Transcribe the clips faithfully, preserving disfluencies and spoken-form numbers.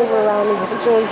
over around me eventually.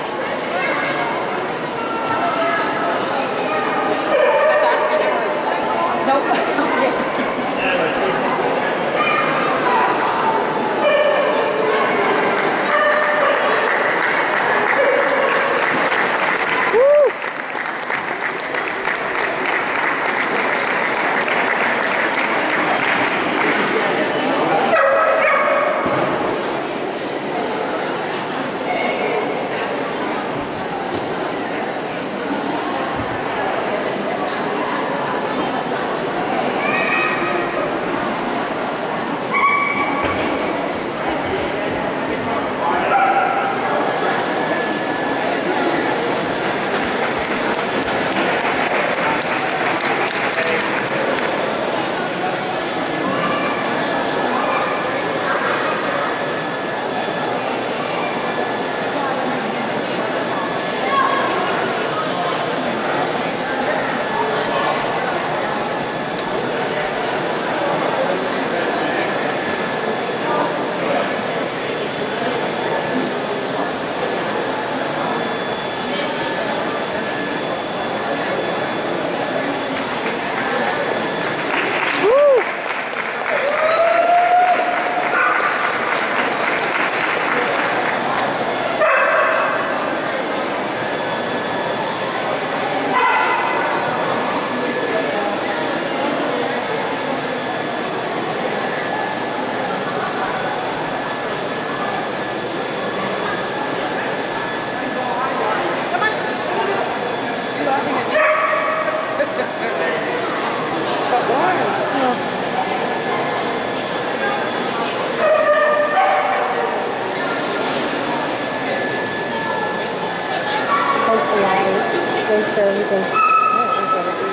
Thanks for everything. Oh, I'm sorry. What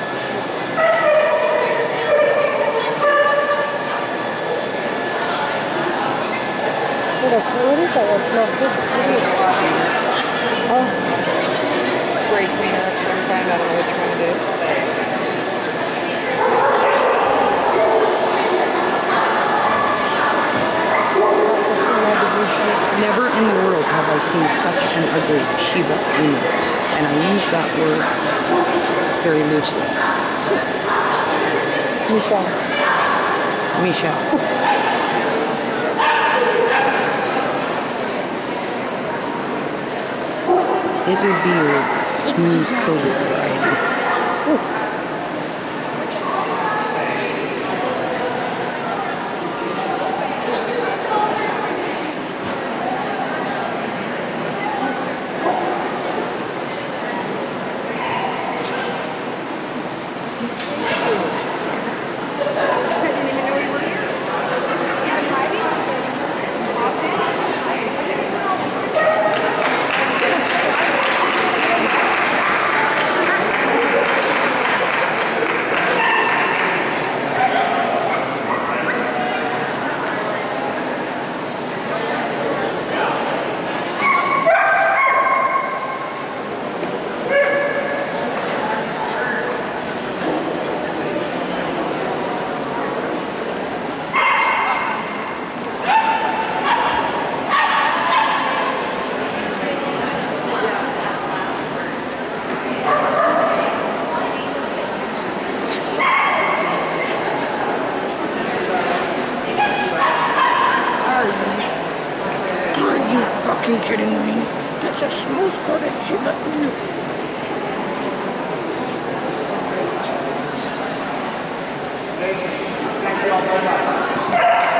is that? That smells good. Oh. Spray cleaner of some kind. I don't know which one it is. Never in the world have I seen such an ugly Shiba Inu. And I use that word very loosely. Michelle. Michelle. It would be your smooth coated variety. Ooh. Are you kidding me? That's a smooth coated Shiba Inu. Thank you.